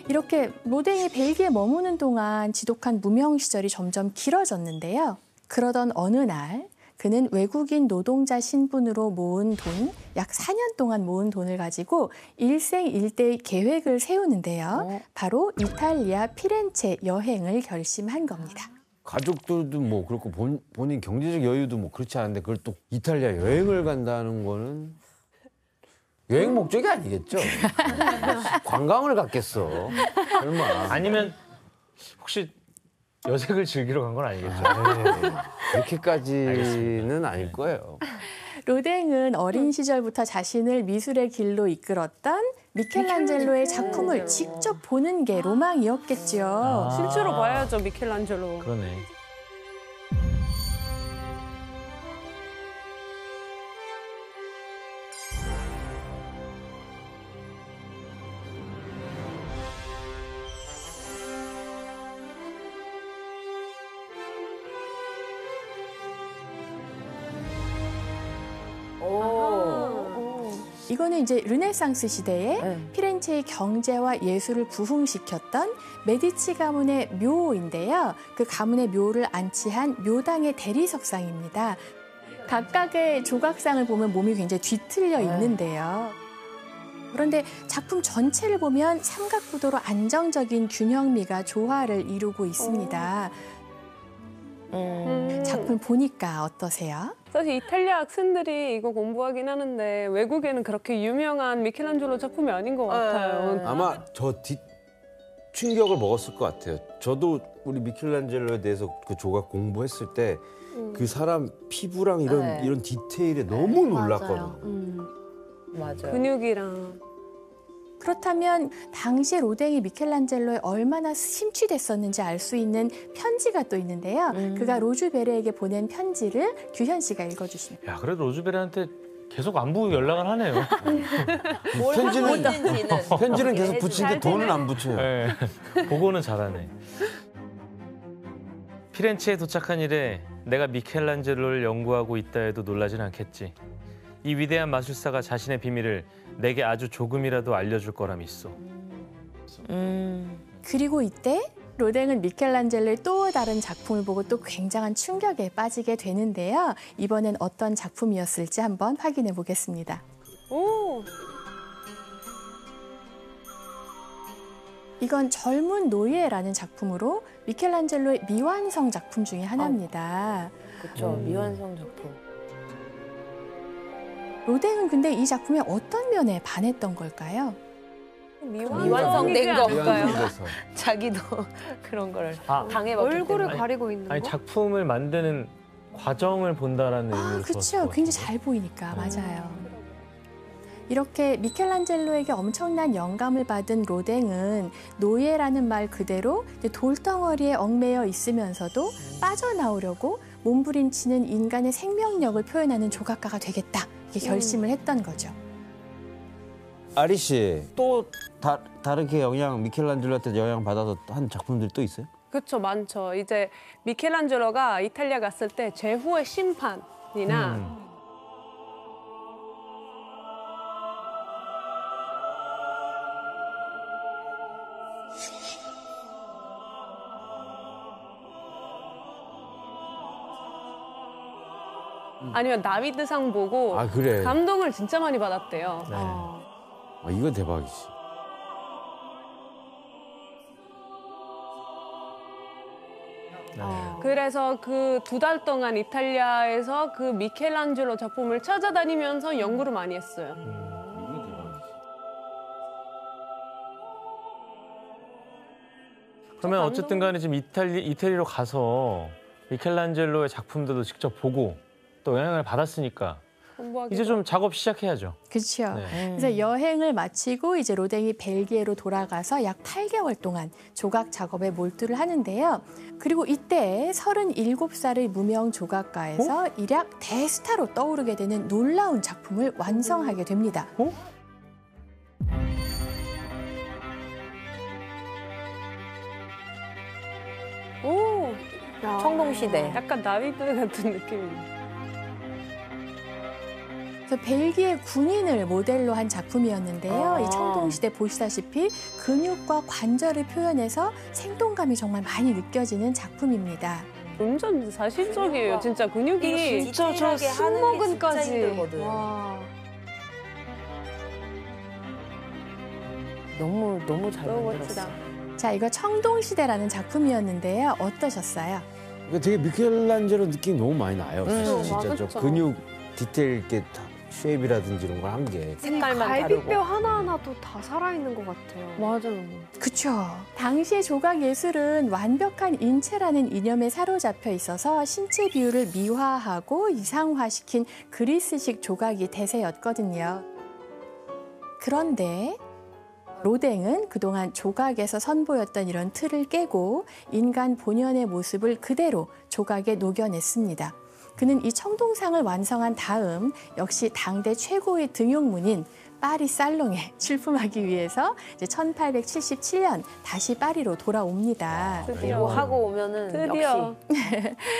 이렇게 로댕이 벨기에 머무는 동안 지독한 무명 시절이 점점 길어졌는데요. 그러던 어느 날 그는 외국인 노동자 신분으로 모은 돈, 약 4년 동안 모은 돈을 가지고 일생일대의 계획을 세우는데요. 바로 이탈리아 피렌체 여행을 결심한 겁니다. 가족들도 뭐 그렇고 본인 경제적 여유도 뭐 그렇지 않은데 그걸 또 이탈리아 여행을 간다는 거는 여행 목적이 아니겠죠? 관광을 갔겠어. 설마. 아니면 혹시 여색을 즐기러 간 건 아니겠죠? 그렇게까지는 아닐 거예요. 로댕은 어린 시절부터 자신을 미술의 길로 이끌었던 미켈란젤로의 작품을 직접 보는 게 로망이었겠죠. 실제로 봐야죠, 미켈란젤로. 그러네. 이거는 이제 르네상스 시대에 피렌체의 경제와 예술을 부흥시켰던 메디치 가문의 묘인데요. 그 가문의 묘를 안치한 묘당의 대리석상입니다. 각각의 조각상을 보면 몸이 굉장히 뒤틀려 있는데요. 그런데 작품 전체를 보면 삼각구도로 안정적인 균형미가 조화를 이루고 있습니다. 작품 보니까 어떠세요? 사실 이탈리아 학생들이 이거 공부하긴 하는데 외국에는 그렇게 유명한 미켈란젤로 작품이 아닌 것 같아요. 아마 저 충격을 먹었을 것 같아요. 저도 우리 미켈란젤로에 대해서 그 조각 공부했을 때 그 사람 피부랑 이런 디테일에 너무 놀랐거든요. 맞아요. 근육이랑. 그렇다면 당시 로댕이 미켈란젤로에 얼마나 심취됐었는지 알 수 있는 편지가 또 있는데요. 그가 로즈베르에게 보낸 편지를 규현 씨가 읽어주십니다. 야, 그래도 로즈베르한테 계속 안부 연락을 하네요. 편지는 계속 붙이는데 돈은 안 붙여요. 네. 보고는 잘하네. 피렌체에 도착한 이래 내가 미켈란젤로를 연구하고 있다 해도 놀라진 않겠지. 이 위대한 마술사가 자신의 비밀을 내게 아주 조금이라도 알려줄 거라 믿소. 그리고 이때 로댕은 미켈란젤로의 또 다른 작품을 보고 또 굉장한 충격에 빠지게 되는데요. 이번엔 어떤 작품이었을지 한번 확인해 보겠습니다. 오. 이건 젊은 노예라는 작품으로 미켈란젤로의 미완성 작품 중에 하나입니다. 그렇죠. 미완성 작품. 로댕은 근데 이 작품의 어떤 면에 반했던 걸까요? 미완성된 걸까요? 미완성돼서. 자기도 그런 걸 아, 당해봤기 얼굴을 때문에. 가리고 있는 거? 아니 작품을 만드는 과정을 본다라는 의미로 그렇죠. 썼을 것 굉장히 같은데. 잘 보이니까 맞아요. 이렇게 미켈란젤로에게 엄청난 영감을 받은 로댕은 노예라는 말 그대로 돌덩어리에 얽매여 있으면서도 빠져나오려고 몸부림치는 인간의 생명력을 표현하는 조각가가 되겠다. 이렇게 결심을 했던 거죠. 아리 씨, 또 다르게 미켈란젤로한테 영향 받아서 한 작품들이 또 있어요? 그렇죠, 많죠. 이제 미켈란젤로가 이탈리아 갔을 때 제후의 심판이나 아니면 다비드상 보고 그래. 감동을 진짜 많이 받았대요. 네. 이건 대박이지. 그래서 그 2달 동안 이탈리아에서 그 미켈란젤로 작품을 찾아다니면서 연구를 많이 했어요. 그러면 어쨌든 간에 지금 이태리로 가서 미켈란젤로의 작품들도 직접 보고 또 영향을 받았으니까 이제 좀 작업 시작해야죠. 그렇죠. 네. 그래서 여행을 마치고 이제 로댕이 벨기에로 돌아가서 약 8개월 동안 조각 작업에 몰두를 하는데요. 그리고 이때 37살의 무명 조각가에서 일약 대스타로 떠오르게 되는 놀라운 작품을 완성하게 됩니다. 오, 청동시대. 약간 다비드 같은 느낌이네. 그래서 벨기에 군인을 모델로 한 작품이었는데요. 이 청동시대 보시다시피 근육과 관절을 표현해서 생동감이 정말 많이 느껴지는 작품입니다. 완전 사실적이에요. 진짜 근육이 진짜 저 승모근까지. 힘들거든. 와. 너무 잘 너무 만들었어. 멋지다. 자, 이거 청동시대라는 작품이었는데요. 어떠셨어요? 이거 되게 미켈란젤로 느낌이 너무 많이 나요. 사실 진짜 저 그쵸. 근육 디테일 있게 쉐입이라든지 이런 걸 한 게. 색깔만 갈비뼈 다르고. 하나하나도 다 살아있는 것 같아요. 맞아. 그쵸. 당시의 조각 예술은 완벽한 인체라는 이념에 사로잡혀 있어서 신체 비율을 미화하고 이상화시킨 그리스식 조각이 대세였거든요. 그런데 로댕은 그동안 조각에서 선보였던 이런 틀을 깨고 인간 본연의 모습을 그대로 조각에 녹여냈습니다. 그는 이 청동상을 완성한 다음 역시 당대 최고의 등용문인 파리 살롱에 출품하기 위해서 이제 1877년 다시 파리로 돌아옵니다. 이거 하고 오면은 드디어. 역시